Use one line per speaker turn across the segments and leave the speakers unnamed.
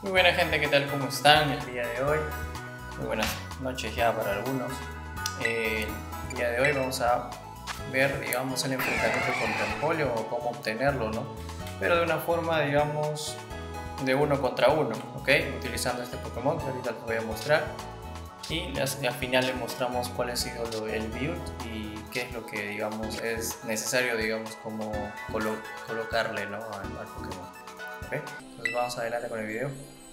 Muy buena gente, ¿qué tal? ¿Cómo están el día de hoy? Muy buenas noches ya para algunos. El día de hoy vamos a ver, digamos, el enfrentamiento contra el polio o cómo obtenerlo, ¿no? Pero de una forma, digamos, de uno contra uno, ¿ok? Utilizando este Pokémon que ahorita les voy a mostrar. Y al final les mostramos cuál ha sido el build y qué es lo que, digamos, es necesario, digamos, como colocarle, ¿no? al Pokémon. ¿Ok? Entonces vamos adelante con el video.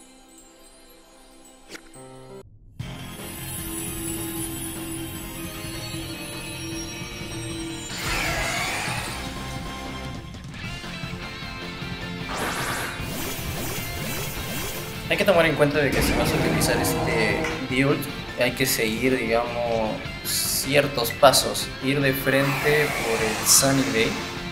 Hay que tomar en cuenta de que si vas a utilizar este build hay que seguir, digamos, ciertos pasos. Ir de frente por el Sunny Day.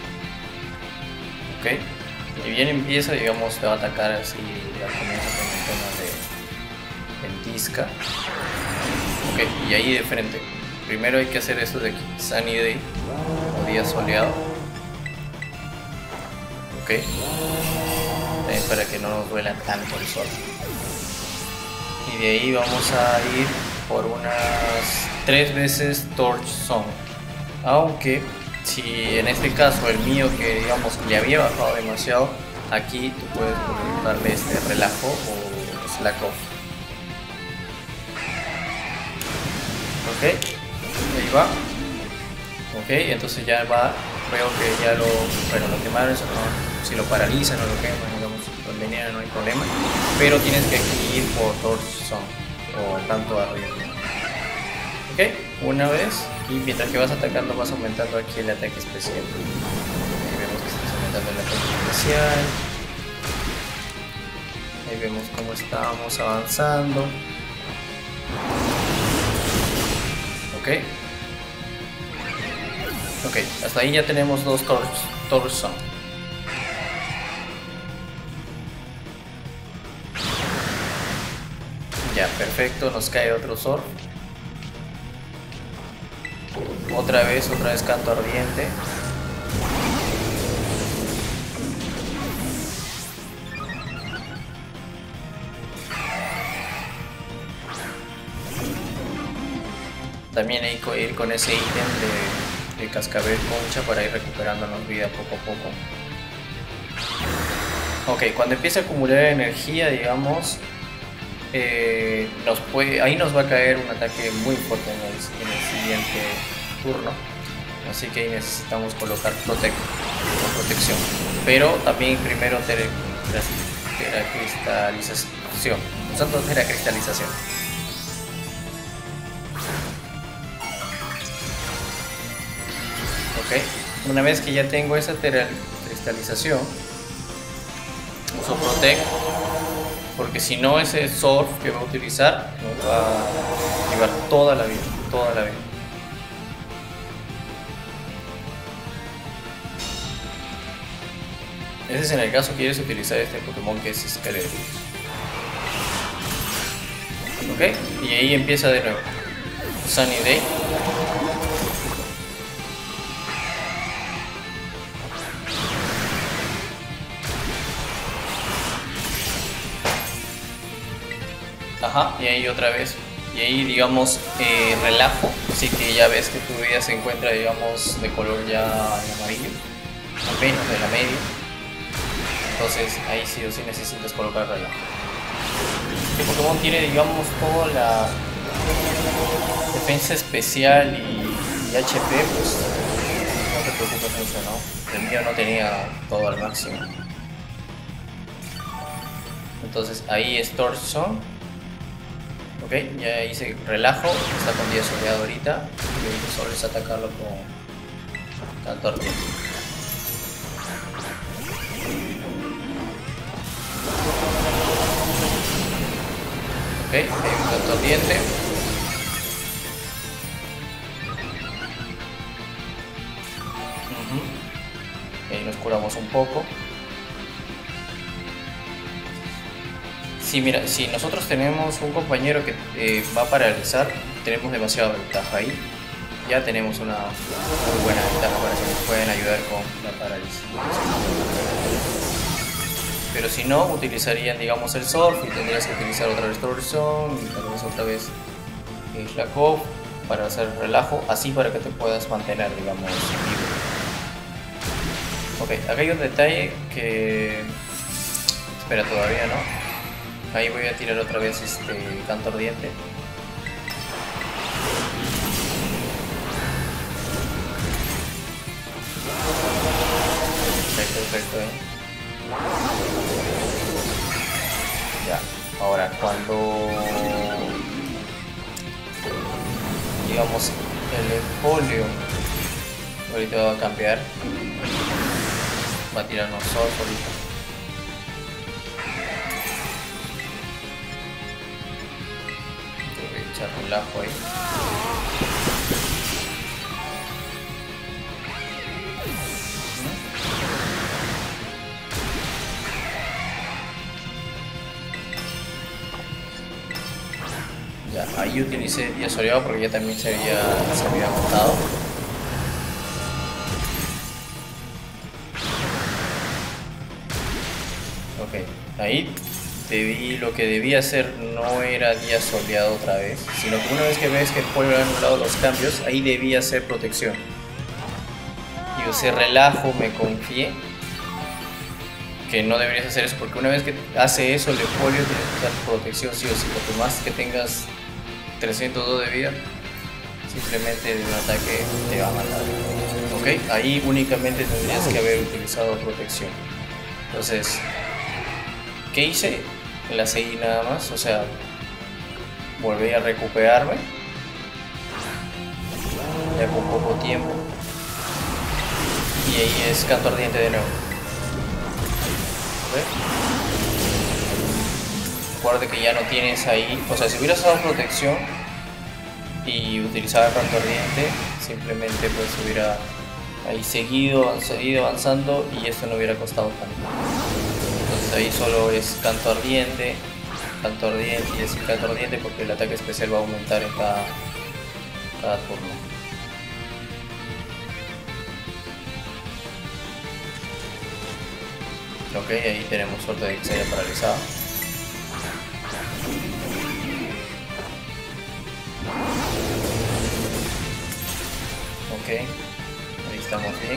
Ok. Y bien empieza, digamos, te va a atacar así al comienzo con el tema de ventisca. Ok, y ahí de frente. Primero hay que hacer esto de aquí, Sunny Day o día soleado. Ok. Para que no nos duela tanto el sol. Y de ahí vamos a ir por unas 3 veces Torch Zone. Aunque si en este caso el mío, que digamos le había bajado demasiado, aquí tú puedes darle este relajo o slack off. Ok, ahí va. Ok, entonces ya va. Veo que ya lo quemaron, eso no, si lo paralizan o lo queman, digamos, lo envenenan, no hay problema, pero tienes que ir por Torch Zone o tanto arriba. Ok, una vez, y mientras que vas atacando vas aumentando aquí el ataque especial. Ahí vemos que estás aumentando el ataque especial. Ahí vemos cómo estamos avanzando. Ok. Ok, hasta ahí ya tenemos dos Torch Zone. Ya, perfecto, nos cae otro Surf. Otra vez canto ardiente. También hay que ir con ese ítem de cascabel concha para ir recuperándonos vida poco a poco. Ok, cuando empiece a acumular energía, digamos, ahí nos va a caer un ataque muy fuerte en el siguiente turno. Así que ahí necesitamos colocar protección. Pero también primero teracristalización. Usando teracristalización. Ok, una vez que ya tengo esa cristalización, uso Protect, porque si no ese Surf que va a utilizar nos va a llevar toda la vida, toda la vida. Ese es en el caso que quieres utilizar este Pokémon que es Skeletor. Ok, y ahí empieza de nuevo Sunny Day. Ajá, y ahí otra vez. Y ahí, digamos, relajo. Así que ya ves que tu vida se encuentra, digamos, de color ya amarillo. Apenas de la media. Entonces ahí sí o sí necesitas colocar relajo. Este Pokémon tiene, digamos, toda la defensa especial y HP, pues no te preocupes mucho, ¿no? El mío no tenía todo al máximo. Entonces ahí es Torch Zone. Ok, ya hice relajo, está con día soleado ahorita. Y ahorita solo es atacarlo con canto ardiente. Ok, hay un canto ardiente. Y ahí nos curamos un poco. Sí, mira, si nosotros tenemos un compañero que va a paralizar, tenemos demasiada ventaja ahí. Ya tenemos una muy buena ventaja para que nos puedan ayudar con la parálisis. Pero si no, utilizarían, digamos, el surf y tendrías que utilizar otra vez Torsion y tal vez otra vez Slack Off para hacer relajo, así para que te puedas mantener, digamos, vivo. Ok, acá hay un detalle que... Espera, todavía no. Ahí voy a tirar otra vez canto ardiente. Perfecto, Ya, ahora cuando digamos el empolio ahorita va a cambiar, va a tirarnos sol ahorita. Voy a echar relajo ahí. Ya, ahí utilicé día soleado porque ya también se había agotado. Ok, ahí lo que debía hacer no era día soleado otra vez, sino que una vez que ves que el polvo ha anulado los cambios, ahí debía ser protección. Y usé relajo, me confié que no deberías hacer eso, porque una vez que hace eso el polio tiene que usar protección sí o sí, porque más que tengas 302 de vida, simplemente de un ataque te va a matar. Ok, ahí únicamente tendrías que haber utilizado protección. Entonces, ¿qué hice? La seguí nada más, o sea, volví a recuperarme ya con poco tiempo y ahí es canto ardiente de nuevo. Recuerda que ya no tienes ahí, o sea, si hubieras dado protección y utilizaba el canto ardiente, simplemente pues hubiera ahí seguido avanzando y esto no hubiera costado tanto. Entonces ahí solo es canto ardiente y es canto ardiente porque el ataque especial va a aumentar en cada turno. Ok, ahí tenemos suerte de que se haya paralizado. Ok, ahí estamos bien.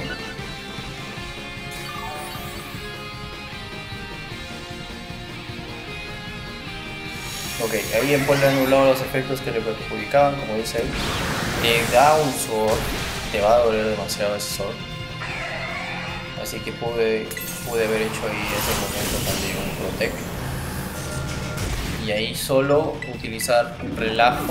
Ok, ahí en Puebla anulado los efectos que le perjudicaban, como dice ahí. Te da un sword, te va a doler demasiado ese sword. Así que pude haber hecho ahí ese momento también un protect. Y ahí solo utilizar un relajo.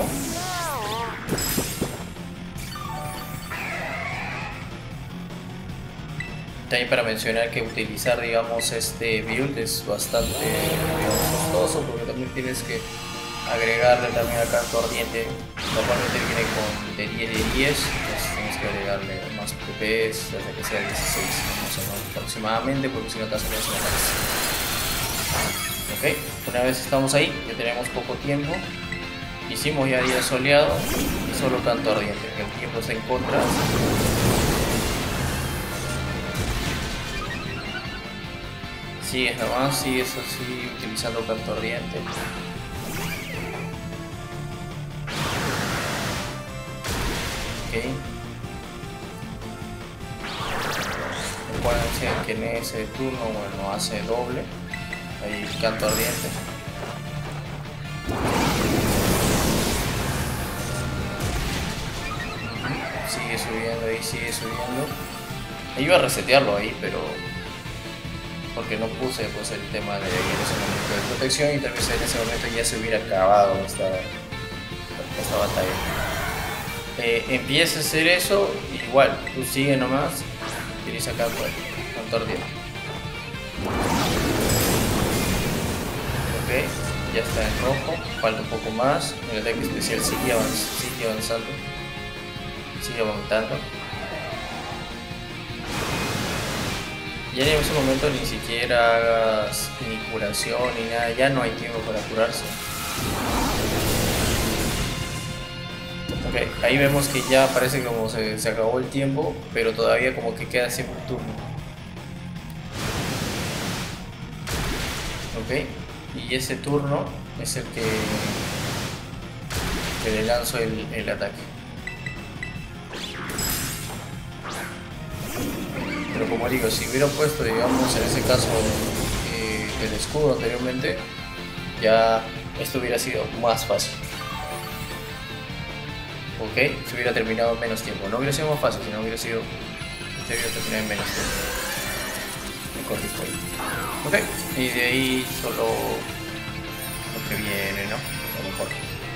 También para mencionar que utilizar, digamos, este build es bastante, digamos, costoso porque también tienes que agregarle también al canto ardiente. Normalmente viene con de 10 de 10, entonces tienes que agregarle más PPs hasta que sea 16 más o menos aproximadamente, porque si no te hace más Ok, una vez estamos ahí, ya tenemos poco tiempo, hicimos ya día soleado y solo canto ardiente, el tiempo está en contra. Sigues nomás, sigues así utilizando canto ardiente. Ok. Recuerden que en ese turno, bueno, hace doble. Ahí canto ardiente. Sigue subiendo ahí, sigue subiendo. Iba a resetearlo ahí, pero porque no puse pues el tema de en ese momento de protección y tal vez en ese momento ya se hubiera acabado esta batalla. Empieza a hacer eso, igual, tú sigue nomás, utiliza acá canto ardiente. Ok, ya está en rojo, falta un poco más, el ataque especial sigue avanzando, sigue aumentando. Ya en ese momento ni siquiera hagas ni curación ni nada, ya no hay tiempo para curarse. Ok, ahí vemos que ya parece como se acabó el tiempo, pero todavía como que queda siempre un turno. Ok, y ese turno es el que le lanzo el ataque. Pero como digo, si hubiera puesto, digamos, en ese caso el escudo anteriormente, ya esto hubiera sido más fácil. Ok, se hubiera terminado en menos tiempo. No hubiera sido más fácil, sino hubiera sido... Este hubiera terminado en menos tiempo. Me corrijo ahí. Ok, y de ahí solo lo que viene, ¿no? Lo mejor.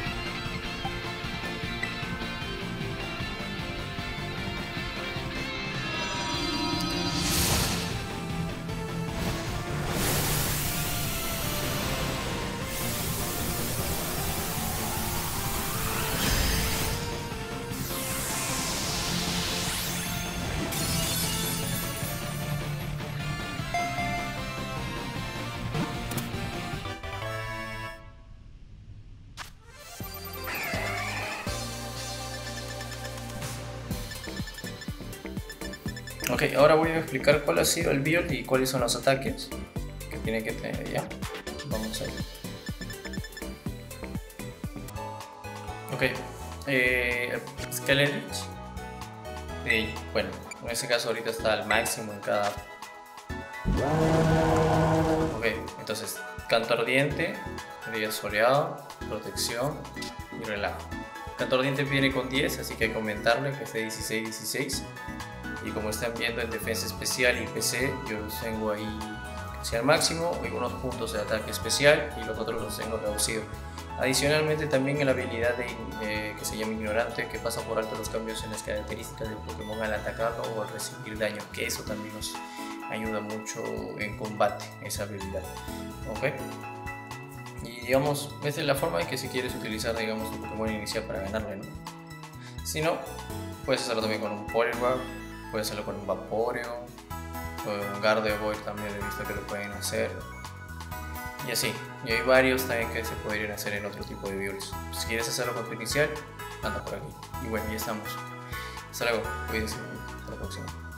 Ok, ahora voy a explicar cuál ha sido el build y cuáles son los ataques que tiene que tener ya. Vamos a ver. Ok, Skeleton. Bueno, en este caso ahorita está al máximo en cada... Ok, entonces canto ardiente, día soleado, protección y relajo. Canto ardiente viene con 10, así que hay que aumentarle, que esté 16. Y como están viendo en defensa especial y PC, yo los tengo ahí casi al máximo, algunos puntos de ataque especial y los otros los tengo reducidos. Adicionalmente también en la habilidad que se llama ignorante, que pasa por alto los cambios en las características del Pokémon al atacarlo o al recibir daño, que eso también nos ayuda mucho en combate, esa habilidad. ¿Ok? Y digamos, esta es la forma en que si quieres utilizar, digamos, tu Pokémon inicial para ganarle, ¿no? Si no, puedes hacerlo también con un Poliwag, puedes hacerlo con un Vaporeon, con un Gardevoir también he visto que lo pueden hacer. Y así, y hay varios también que se podrían hacer en otro tipo de builds. Si quieres hacerlo con tu inicial, anda por aquí. Y bueno, ya estamos. Hasta luego, cuídense, hasta la próxima.